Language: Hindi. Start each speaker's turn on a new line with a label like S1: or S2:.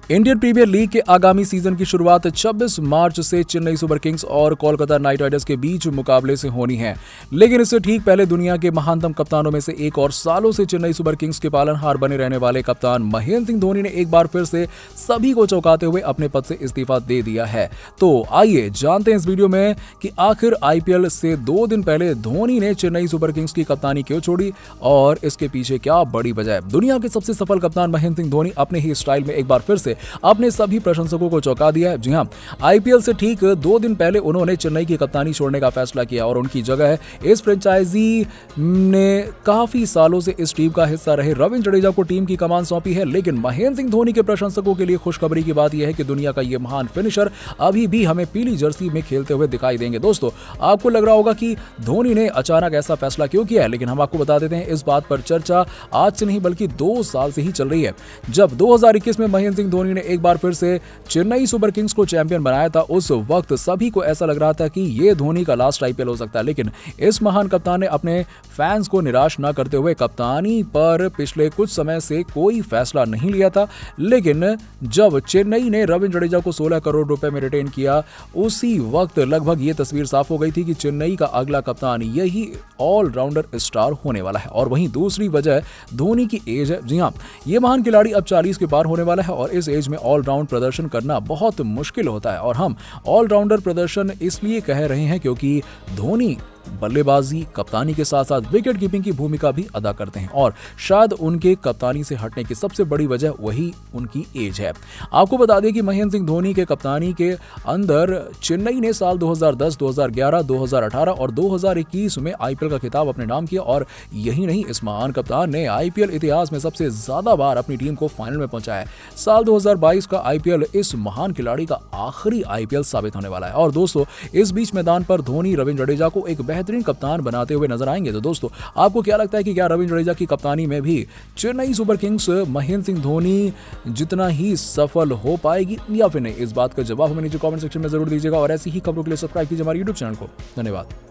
S1: इंडियन प्रीमियर लीग के आगामी सीजन की शुरुआत 26 मार्च से चेन्नई सुपर किंग्स और कोलकाता नाइट राइडर्स के बीच मुकाबले से होनी है। लेकिन इससे ठीक पहले दुनिया के महानतम कप्तानों में से एक और सालों से चेन्नई सुपर किंग्स के पालनहार बने रहने वाले कप्तान महेंद्र सिंह धोनी ने एक बार फिर से सभी को चौंकाते हुए अपने पद से इस्तीफा दे दिया है। तो आइए जानते हैं इस वीडियो में कि आखिर आईपीएल से 2 दिन पहले धोनी ने चेन्नई सुपर किंग्स की कप्तानी क्यों छोड़ी और इसके पीछे क्या बड़ी वजह है। दुनिया के सबसे सफल कप्तान महेंद्र सिंह धोनी अपने ही स्टाइल में एक बार फिर से अपने सभी प्रशंसकों को चौंका दिया है। जी हां, आईपीएल से ठीक 2 दिन पहले उन्होंने चेन्नई की कप्तानी छोड़ने का फैसला किया और उनकी जगह इस फ्रेंचाइजी ने काफी सालों से इस टीम का हिस्सा रहे रविंद्र जडेजा को टीम की कमान सौंपी है। लेकिन महेंद्र सिंह धोनी के प्रशंसकों के लिए खुशखबरी की बात यह है कि दुनिया का यह महान फिनिशर अभी भी हमें पीली जर्सी में खेलते हुए दिखाई देंगे। दोस्तों, आपको लग रहा होगा कि धोनी ने अचानक ऐसा फैसला क्यों किया है, लेकिन हम आपको बता देते हैं इस बात पर चर्चा आज से नहीं बल्कि 2 साल से ही चल रही है। जब 2021 में महेंद्र सिंह धोनी ने एक बार फिर से चेन्नई सुपर किंग्स को चैंपियन बनाया था, उस वक्त सभी को ऐसा लग रहा था कि यह धोनी का लास्ट आईपीएल हो सकता है। लेकिन इस महान कप्तान ने अपने फैंस को निराश न करते हुए कप्तानी पर पिछले कुछ समय से कोई फैसला नहीं लिया था। लेकिन जब चेन्नई ने रविंद्र जडेजा को 16 करोड़ रुपए में रिटेन किया, उसी वक्त लगभग यह तस्वीर साफ हो गई थी कि चेन्नई का अगला कप्तान यही ऑलराउंडर स्टार होने वाला है। और वहीं दूसरी वजह धोनी की एज है। जी हां, यह महान खिलाड़ी अब 40 के पार होने वाला है और इस एज में ऑलराउंड प्रदर्शन करना बहुत मुश्किल होता है। और हम ऑलराउंडर प्रदर्शन इसलिए कह रहे हैं क्योंकि धोनी बल्लेबाजी, कप्तानी के साथ साथ विकेट कीपिंग की भूमिका भी अदा करते हैं और शायद उनके कप्तानी से हटने की सबसे बड़ी वजह वही उनकी एज है। आपको बता दें कि महेंद्र सिंह धोनी के कप्तानी के अंदर चेन्नई ने साल 2010, 2011, 2018 और 2021 में आईपीएल का खिताब अपने नाम किया। और यही नहीं, इस महान कप्तान ने आईपीएल इतिहास में सबसे ज्यादा बार अपनी टीम को फाइनल में पहुंचाया है। साल 2022 का आईपीएल इस महान खिलाड़ी का आखिरी आईपीएल साबित होने वाला है। और दोस्तों, इस बीच मैदान पर धोनी रविंद्र जडेजा को एक बेहतरीन कप्तान बनाते हुए नजर आएंगे। तो दोस्तों, आपको क्या लगता है कि क्या रविंद्र जडेजा की कप्तानी में भी चेन्नई सुपर किंग्स महेंद्र सिंह धोनी जितना ही सफल हो पाएगी या फिर नहीं? इस बात का जवाब हमें नीचे कमेंट सेक्शन में जरूर दीजिएगा और ऐसी ही खबरों के लिए सब्सक्राइब कीजिए हमारे यूट्यूब चैनल को। धन्यवाद।